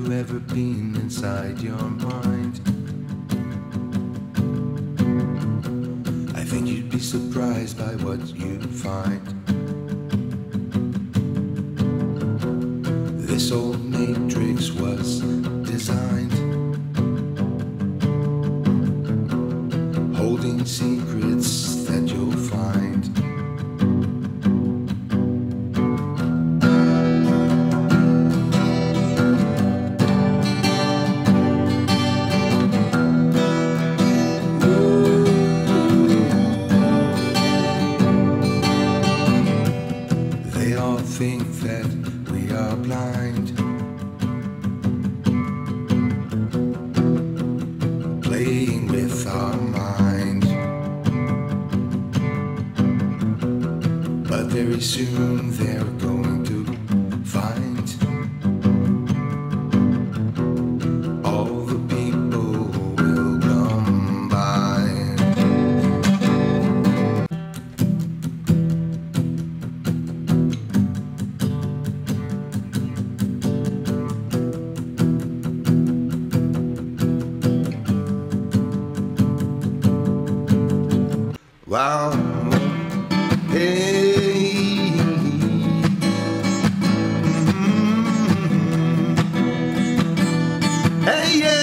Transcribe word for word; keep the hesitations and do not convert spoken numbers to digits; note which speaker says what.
Speaker 1: you ever been inside your mind? I think you'd be surprised by what you'd find. This old matrix was designed, holding secrets that you'll find. They all think that we are blind, playing with our mind. But very soon they're going to find all the people who will combine. Wow, hey, mm-hmm. Hey, yeah.